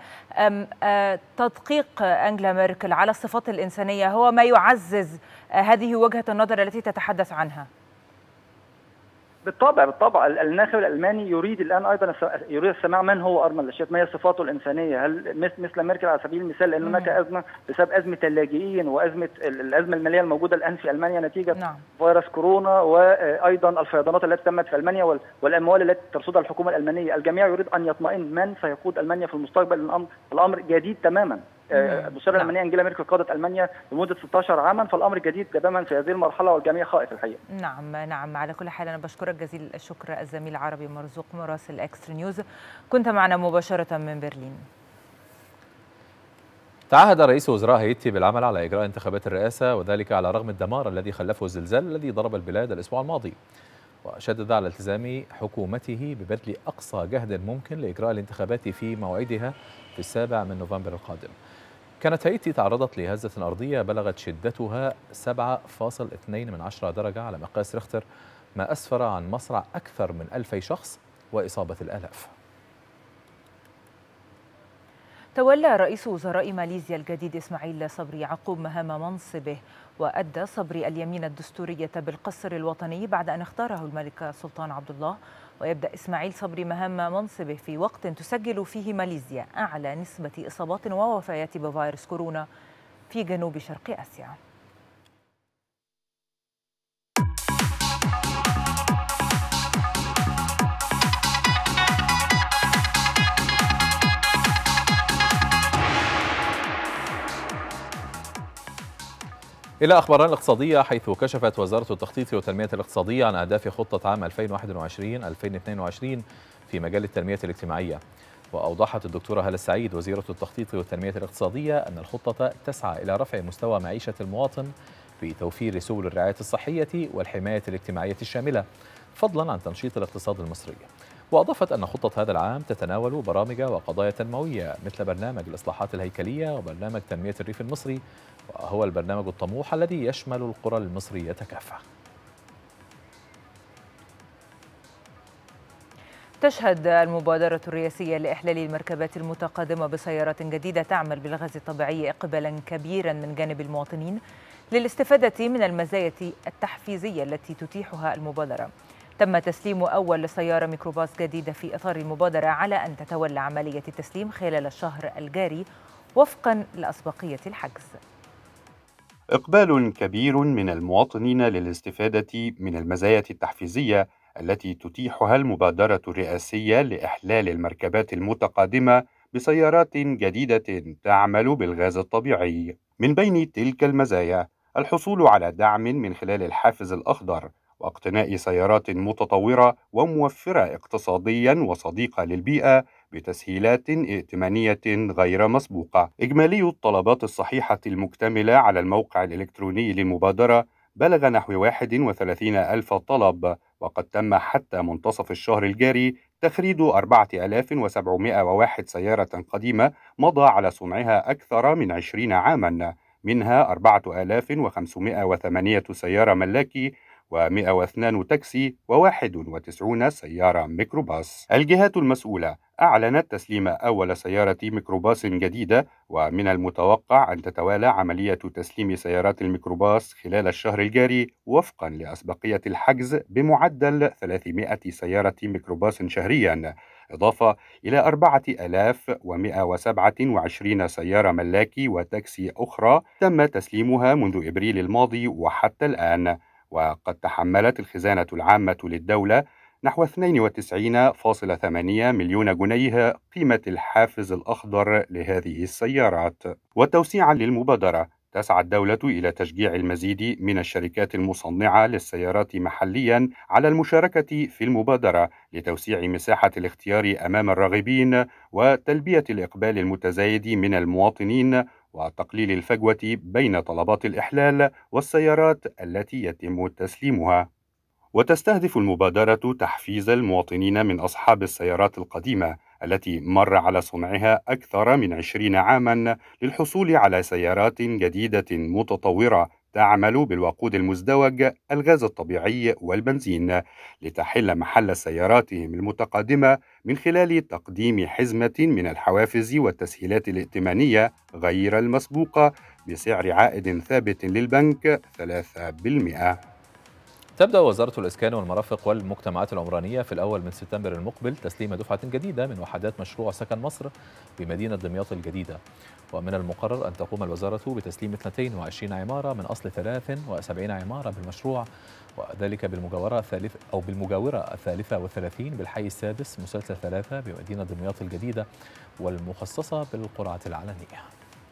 تدقيق أنجيلا ميركل على الصفات الإنسانية هو ما يعزز هذه وجهة النظر التي تتحدث عنها؟ بالطبع بالطبع الناخب الالماني يريد الان ايضا يريد السماع من هو ارمين لاشيت، ما هي صفاته الانسانيه، هل مثل ميركل على سبيل المثال لان هناك ازمه بسبب ازمه اللاجئين وازمه الازمه الماليه الموجوده الان في المانيا نتيجه نعم. فيروس كورونا وايضا الفيضانات التي تمت في المانيا والاموال التي ترصدها الحكومه الالمانيه. الجميع يريد ان يطمئن من سيقود المانيا في المستقبل. الامر الامر جديد تماما. المستشارة الألمانية أنجيلا ميركل قادت ألمانيا لمدة ستة عشر عاما، فالأمر جديد تماما في هذه المرحلة والجميع خائف الحقيقة. نعم نعم، على كل حال أنا بشكرك جزيل الشكر الزميل عربي مرزوق مراسل إكسترا نيوز، كنت معنا مباشرة من برلين. تعهد رئيس وزراء هايتي بالعمل على إجراء انتخابات الرئاسة، وذلك على رغم الدمار الذي خلفه الزلزال الذي ضرب البلاد الأسبوع الماضي، وشدد على التزام حكومته ببذل أقصى جهد ممكن لإجراء الانتخابات في موعدها في السابع من نوفمبر القادم. كانت هايتي تعرضت لهزة أرضية بلغت شدتها سبعة فاصلة اثنين من عشرة درجة على مقياس ريختر، ما أسفر عن مصرع أكثر من ألفي شخص وإصابة الآلاف. تولى رئيس وزراء ماليزيا الجديد إسماعيل صبري يعقوب مهام منصبه، وأدى صبري اليمين الدستورية بالقصر الوطني بعد أن اختاره الملك سلطان عبد الله. ويبدأ إسماعيل صبري مهام منصبه في وقت تسجل فيه ماليزيا أعلى نسبة إصابات ووفيات بفيروس كورونا في جنوب شرق آسيا. إلى أخبارنا الاقتصادية، حيث كشفت وزارة التخطيط والتنمية الاقتصادية عن أهداف خطة عام ألفين وواحد وعشرين ألفين واثنين وعشرين في مجال التنمية الاجتماعية. وأوضحت الدكتورة هالة السعيد وزيرة التخطيط والتنمية الاقتصادية أن الخطة تسعى إلى رفع مستوى معيشة المواطن بتوفير سبل الرعاية الصحية والحماية الاجتماعية الشاملة، فضلا عن تنشيط الاقتصاد المصري. وأضافت أن خطة هذا العام تتناول برامج وقضايا تنموية مثل برنامج الإصلاحات الهيكلية وبرنامج تنمية الريف المصري، وهو البرنامج الطموح الذي يشمل القرى المصرية كافة. تشهد المبادرة الرئاسية لإحلال المركبات المتقدمة بسيارات جديدة تعمل بالغاز الطبيعي إقبالا كبيرا من جانب المواطنين للاستفادة من المزايا التحفيزية التي تتيحها المبادرة. تم تسليم أول سيارة ميكروباص جديدة في إطار المبادرة على أن تتولى عملية التسليم خلال الشهر الجاري وفقا لأسبقية الحجز. إقبال كبير من المواطنين للاستفادة من المزايا التحفيزية التي تتيحها المبادرة الرئاسية لإحلال المركبات المتقدمة بسيارات جديدة تعمل بالغاز الطبيعي. من بين تلك المزايا الحصول على دعم من خلال الحافز الأخضر، واقتناء سيارات متطورة وموفرة اقتصاديا وصديقة للبيئة بتسهيلات ائتمانية غير مسبوقة. إجمالي الطلبات الصحيحة المكتملة على الموقع الإلكتروني للمبادرة بلغ نحو واحد وثلاثين ألف طلب، وقد تم حتى منتصف الشهر الجاري تخريج أربعة آلاف وسبعمائة وواحد سيارة قديمة مضى على صنعها أكثر من عشرين عاما، منها أربعة آلاف وخمسمائة وثمانية سيارة ملاكي ومئة واثنين تاكسي وواحد وتسعون سيارة ميكروباص. الجهات المسؤولة أعلنت تسليم أول سيارة ميكروباص جديدة، ومن المتوقع أن تتوالى عملية تسليم سيارات الميكروباص خلال الشهر الجاري وفقا لأسبقية الحجز بمعدل ثلاثمائة سيارة ميكروباص شهريا، إضافة إلى أربعة آلاف ومئة وسبعة وعشرين سيارة ملاكي وتاكسي أخرى تم تسليمها منذ إبريل الماضي وحتى الآن. وقد تحملت الخزانة العامة للدولة نحو اثنين وتسعين فاصلة ثمانية مليون جنيه قيمة الحافز الأخضر لهذه السيارات. وتوسيعا للمبادرة تسعى الدولة إلى تشجيع المزيد من الشركات المصنعة للسيارات محليا على المشاركة في المبادرة لتوسيع مساحة الاختيار أمام الراغبين وتلبية الإقبال المتزايد من المواطنين وتقليل الفجوة بين طلبات الإحلال والسيارات التي يتم تسليمها. وتستهدف المبادرة تحفيز المواطنين من أصحاب السيارات القديمة التي مر على صنعها أكثر من عشرين عاما للحصول على سيارات جديدة متطورة تعمل بالوقود المزدوج، الغاز الطبيعي والبنزين، لتحل محل سياراتهم المتقدمة من خلال تقديم حزمة من الحوافز والتسهيلات الائتمانية غير المسبوقة بسعر عائد ثابت للبنك ثلاثة بالمئة. تبدأ وزارة الإسكان والمرافق والمجتمعات العمرانية في الأول من سبتمبر المقبل تسليم دفعة جديدة من وحدات مشروع سكن مصر بمدينة دمياط الجديدة، ومن المقرر أن تقوم الوزارة بتسليم اثنتين وعشرين عمارة من أصل ثلاث وسبعين عمارة بالمشروع، وذلك بالمجاورة الثالث أو بالمجاورة الثالثة والثلاثين بالحي السادس مسلسل ثلاثة بمدينة دمياط الجديدة والمخصصة بالقرعة العلنية.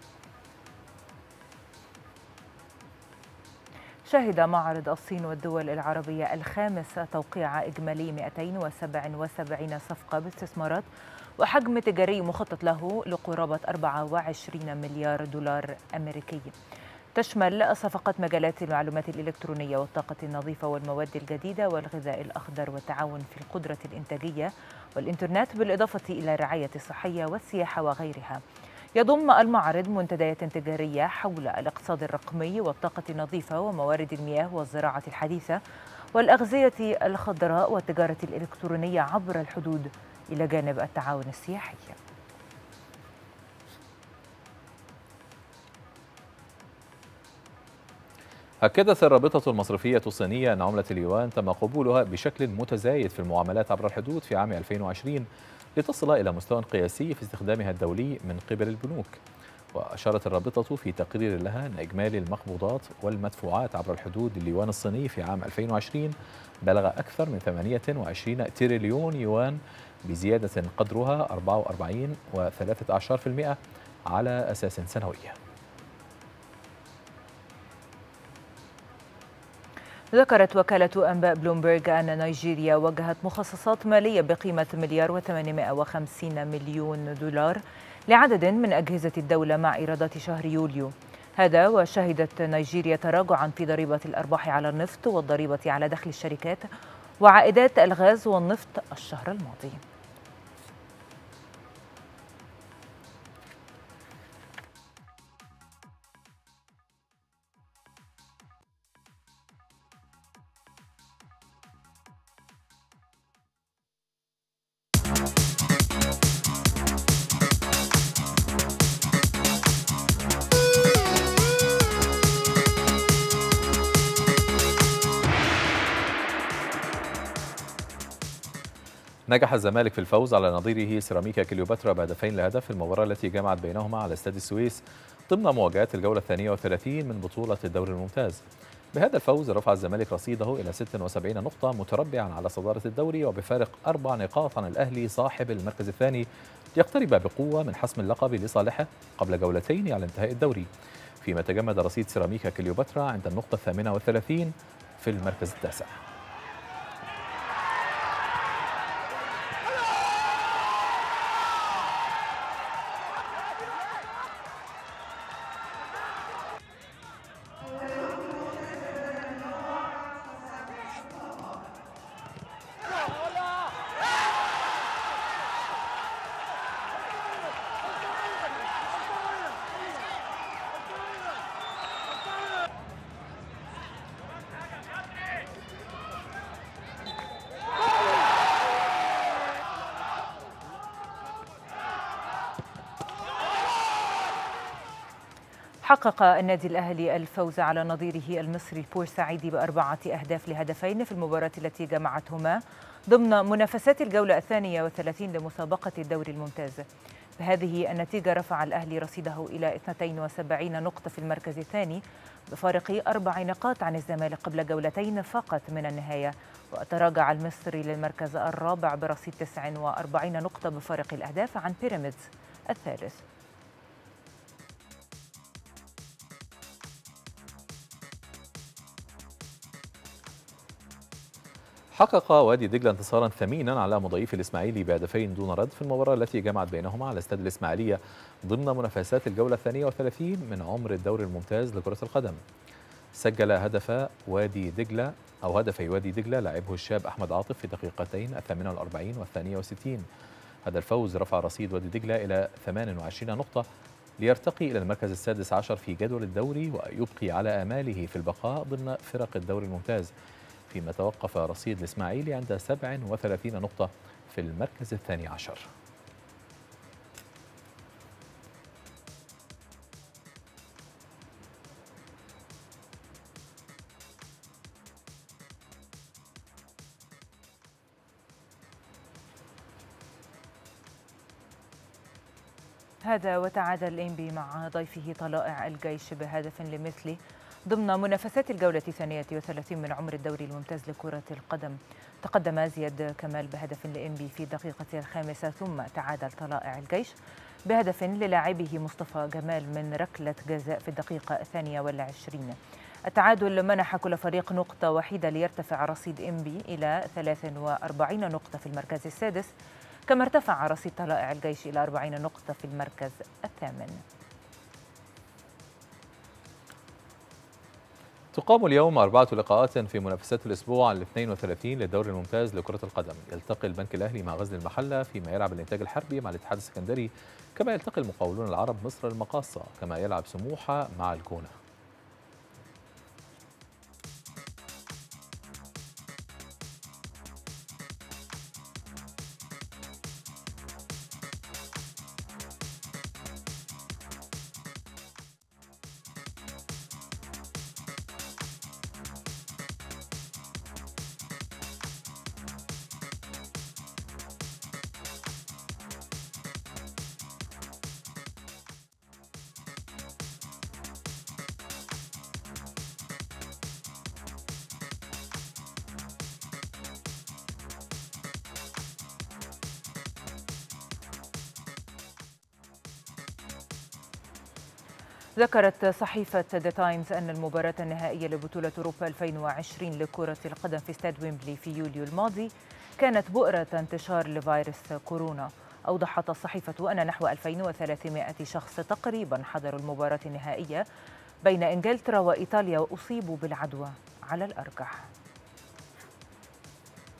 شهد معرض الصين والدول العربية الخامس توقيع إجمالي مئتين وسبعة وسبعين صفقة باستثمارات وحجم تجاري مخطط له لقرابة أربعة وعشرين مليار دولار أمريكي. تشمل صفقات مجالات المعلومات الإلكترونية والطاقة النظيفة والمواد الجديدة والغذاء الأخضر والتعاون في القدرة الإنتاجية والإنترنت، بالإضافة إلى الرعاية الصحية والسياحة وغيرها. يضم المعرض منتديات تجارية حول الاقتصاد الرقمي والطاقة النظيفة وموارد المياه والزراعة الحديثة والأغذية الخضراء والتجارة الإلكترونية عبر الحدود، إلى جانب التعاون السياحي. أكدت الرابطة المصرفية الصينية أن عملة اليوان تم قبولها بشكل متزايد في المعاملات عبر الحدود في عام ألفين وعشرين لتصل إلى مستوى قياسي في استخدامها الدولي من قبل البنوك. وأشارت الرابطة في تقرير لها أن إجمالي المقبوضات والمدفوعات عبر الحدود لليوان الصيني في عام ألفين وعشرين بلغ أكثر من ثمانية وعشرين تريليون يوان، بزيادة قدرها أربعة وأربعين فاصلة ثلاثة عشر بالمئة على أساس سنوي. ذكرت وكالة أنباء بلومبرغ أن نيجيريا وجهت مخصصات مالية بقيمة مليار وثمانمائة وخمسين مليون دولار لعدد من أجهزة الدولة مع إيرادات شهر يوليو. هذا وشهدت نيجيريا تراجعا في ضريبة الأرباح على النفط والضريبة على دخل الشركات وعائدات الغاز والنفط الشهر الماضي. نجح الزمالك في الفوز على نظيره سيراميكا كليوباترا بهدفين لهدف في المباراة التي جمعت بينهما على استاد السويس ضمن مواجهات الجولة الثانية والثلاثين من بطولة الدوري الممتاز. بهذا الفوز رفع الزمالك رصيده إلى ستة وسبعين نقطة متربعا على صدارة الدوري وبفارق أربع نقاط عن الأهلي صاحب المركز الثاني، ليقترب بقوة من حسم اللقب لصالحه قبل جولتين على انتهاء الدوري، فيما تجمد رصيد سيراميكا كليوباترا عند النقطة الثامنة والثلاثين في المركز التاسع. حقق النادي الأهلي الفوز على نظيره المصري البورسعيدي بأربعة أهداف لهدفين في المباراة التي جمعتهما ضمن منافسات الجولة الثانية والثلاثين لمسابقة الدوري الممتاز. بهذه النتيجة رفع الأهلي رصيده إلى اثنتين وسبعين نقطة في المركز الثاني بفارق أربع نقاط عن الزمالك قبل جولتين فقط من النهاية، وتراجع المصري للمركز الرابع برصيد تسع وأربعين نقطة بفارق الأهداف عن بيراميدز الثالث. حقق وادي دجلة انتصارا ثمينا على مضيف الإسماعيلي بهدفين دون رد في المباراة التي جمعت بينهما على استاد الإسماعيلية ضمن منافسات الجولة الثانية والثلاثين من عمر الدوري الممتاز لكرة القدم. سجل هدف وادي دجلة أو هدفي وادي دجلة لاعبه الشاب أحمد عاطف في دقيقتين الثامنة والأربعين والثانية والستين. هذا الفوز رفع رصيد وادي دجلة إلى ثمان وعشرين نقطة ليرتقي إلى المركز السادس عشر في جدول الدوري ويبقي على آماله في البقاء ضمن فرق الدوري الممتاز، فيما توقف رصيد الإسماعيلي عند سبع وثلاثين نقطة في المركز الثاني عشر. هذا وتعادل الإنبي مع ضيفه طلائع الجيش بهدف لمثله ضمن منافسات الجولة الثانية والثلاثين من عمر الدوري الممتاز لكرة القدم. تقدم زياد كمال بهدف لإنبي في الدقيقة الخامسة، ثم تعادل طلائع الجيش بهدف للاعبه مصطفى جمال من ركلة جزاء في الدقيقة الثانية والعشرين. التعادل منح كل فريق نقطة وحيدة ليرتفع رصيد إنبي إلى ثلاث وأربعين نقطة في المركز السادس، كما ارتفع رصيد طلائع الجيش إلى أربعين نقطة في المركز الثامن. تقام اليوم أربعة لقاءات في منافسات الأسبوع الاثنين والثلاثين للدوري الممتاز لكرة القدم. يلتقي البنك الأهلي مع غزل المحلة، فيما يلعب الإنتاج الحربي مع الاتحاد السكندري، كما يلتقي المقاولون العرب مصر المقاصة، كما يلعب سموحة مع الجونة. ذكرت صحيفة ذا تايمز أن المباراة النهائية لبطولة أوروبا ألفين وعشرين لكرة القدم في استاد ويمبلي في يوليو الماضي كانت بؤرة انتشار لفيروس كورونا. أوضحت الصحيفة أن نحو ألفين وثلاثمائة شخص تقريبا حضروا المباراة النهائية بين إنجلترا وإيطاليا وأصيبوا بالعدوى على الأرجح.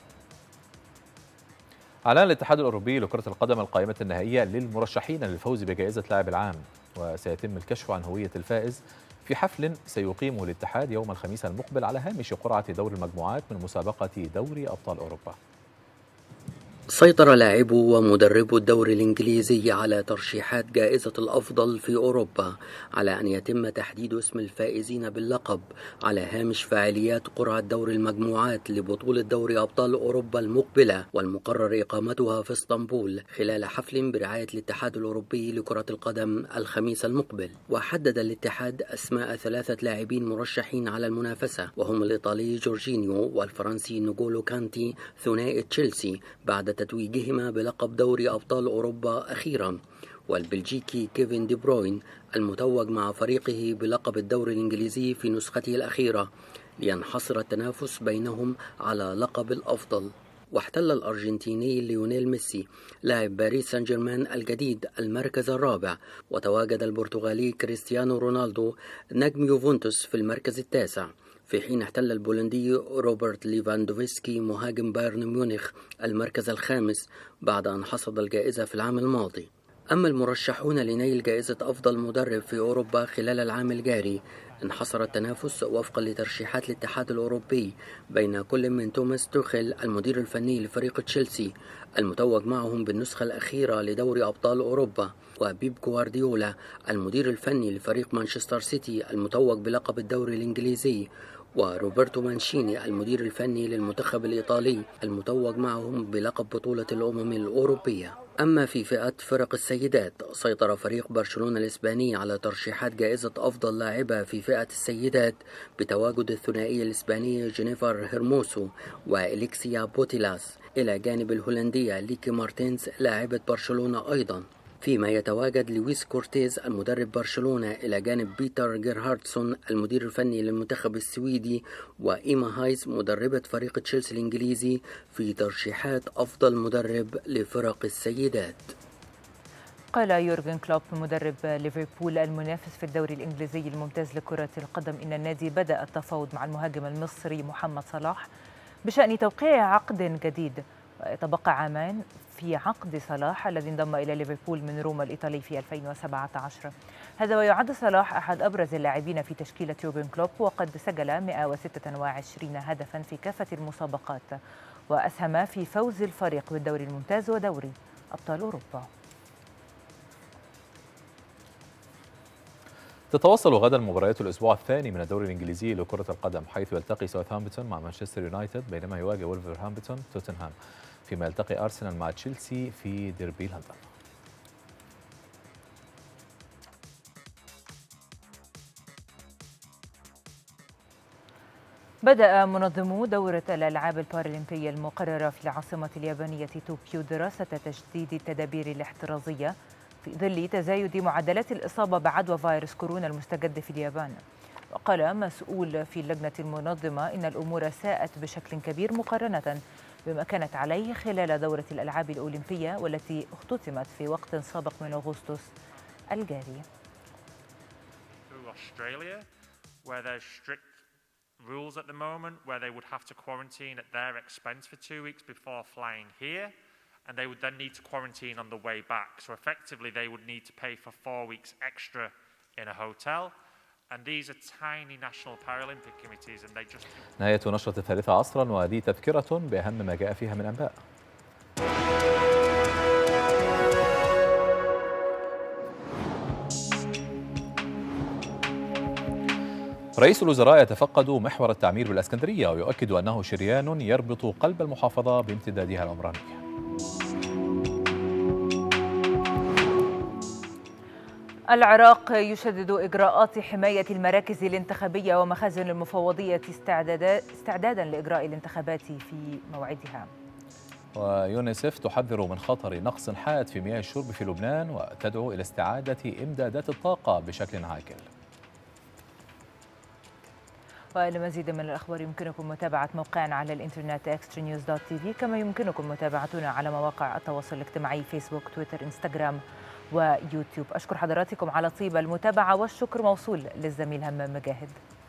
أعلن الاتحاد الأوروبي لكرة القدم القائمة النهائية للمرشحين للفوز بجائزة لاعب العام، وسيتم الكشف عن هوية الفائز في حفل سيقيمه الاتحاد يوم الخميس المقبل على هامش قرعة دور المجموعات من مسابقة دوري أبطال أوروبا. سيطر لاعبو ومدربو الدوري الإنجليزي على ترشيحات جائزة الأفضل في أوروبا على أن يتم تحديد اسم الفائزين باللقب على هامش فعاليات قرعة دور المجموعات لبطولة دوري أبطال أوروبا المقبلة، والمقرر إقامتها في اسطنبول خلال حفل برعاية الاتحاد الأوروبي لكرة القدم الخميس المقبل. وحدد الاتحاد أسماء ثلاثة لاعبين مرشحين على المنافسة، وهم الإيطالي جورجينيو والفرنسي نيغولو كانتي ثنائي تشيلسي بعد تتويجهما بلقب دوري أبطال أوروبا أخيرا، والبلجيكي كيفن دي بروين المتوج مع فريقه بلقب الدوري الإنجليزي في نسخته الأخيرة، لينحصر التنافس بينهم على لقب الأفضل. واحتل الأرجنتيني ليونيل ميسي لاعب باريس سان جيرمان الجديد المركز الرابع، وتواجد البرتغالي كريستيانو رونالدو نجم يوفنتوس في المركز التاسع، في حين احتل البولندي روبرت ليفاندوفسكي مهاجم بايرن ميونخ المركز الخامس بعد أن حصد الجائزة في العام الماضي. أما المرشحون لنيل جائزة أفضل مدرب في أوروبا خلال العام الجاري، انحصر التنافس وفقا لترشيحات الاتحاد الأوروبي بين كل من توماس توخيل المدير الفني لفريق تشيلسي المتوج معهم بالنسخة الأخيرة لدوري أبطال أوروبا، وبيب غوارديولا المدير الفني لفريق مانشستر سيتي المتوج بلقب الدوري الإنجليزي، وروبرتو مانشيني المدير الفني للمنتخب الإيطالي المتوج معهم بلقب بطولة الأمم الأوروبية. أما في فئة فرق السيدات، سيطر فريق برشلونة الإسباني على ترشيحات جائزة أفضل لاعبة في فئة السيدات بتواجد الثنائي الإسباني جينيفر هيرموسو وإليكسيا بوتيلاس، إلى جانب الهولندية ليكي مارتينز لاعبة برشلونة أيضا، فيما يتواجد لويس كورتيز المدرب برشلونة إلى جانب بيتر جيرهاردسون المدير الفني للمنتخب السويدي، وإيما هايز مدربة فريق تشيلسي الإنجليزي في ترشيحات أفضل مدرب لفرق السيدات. قال يورغن كلوب مدرب ليفربول المنافس في الدوري الإنجليزي الممتاز لكرة القدم إن النادي بدأ التفاوض مع المهاجم المصري محمد صلاح بشأن توقيع عقد جديد، ويتبقى عامان في عقد صلاح الذي انضم إلى ليفربول من روما الإيطالي في ألفين وسبعة عشر. هذا ويعد صلاح أحد أبرز اللاعبين في تشكيلة يورغن كلوب، وقد سجل مئة وستة وعشرين هدفا في كافة المسابقات، وأسهم في فوز الفريق بالدوري الممتاز ودوري أبطال أوروبا. تتواصل غدا مباريات الأسبوع الثاني من الدوري الإنجليزي لكرة القدم، حيث يلتقي ساوثهامبتون مع مانشستر يونايتد بينما يواجه وولفرهامبتون توتنهام، فيما يلتقي أرسنال مع تشيلسي في ديربي لندن. بدأ منظمو دورة الألعاب البارالمبية المقررة في العاصمة اليابانية طوكيو دراسة تجديد التدابير الاحترازية في ظل تزايد معدلات الإصابة بعدوى فيروس كورونا المستجد في اليابان. وقال مسؤول في اللجنة المنظمة إن الأمور ساءت بشكل كبير مقارنة بما كانت عليه خلال دورة الألعاب الأولمبية والتي اختتمت في وقت سابق من أغسطس الجاري. Rules at the moment where they would have to quarantine at their expense for two weeks before flying here, and they would then need to quarantine on the way back. So effectively they would need to pay for four weeks extra in a hotel, and these are tiny national Paralympic committees and they just... نهاية نشرة الثالثة عصرا، وهذه تذكرة بأهم ما جاء فيها من أنباء. رئيس الوزراء يتفقد محور التعمير بالإسكندرية، ويؤكد أنه شريان يربط قلب المحافظة بامتدادها العمراني. العراق يشدد إجراءات حماية المراكز الانتخابية ومخازن المفوضية استعدادا لإجراء الانتخابات في موعدها. ويونيسف تحذر من خطر نقص حاد في مياه الشرب في لبنان، وتدعو إلى استعادة إمدادات الطاقة بشكل عاجل. ولمزيد من الأخبار يمكنكم متابعة موقعنا على الإنترنت إكسترا نيوز دوت تي في، كما يمكنكم متابعتنا على مواقع التواصل الاجتماعي فيسبوك، تويتر، إنستغرام ويوتيوب. أشكر حضراتكم على طيب المتابعة، والشكر موصول للزميل همام مجاهد.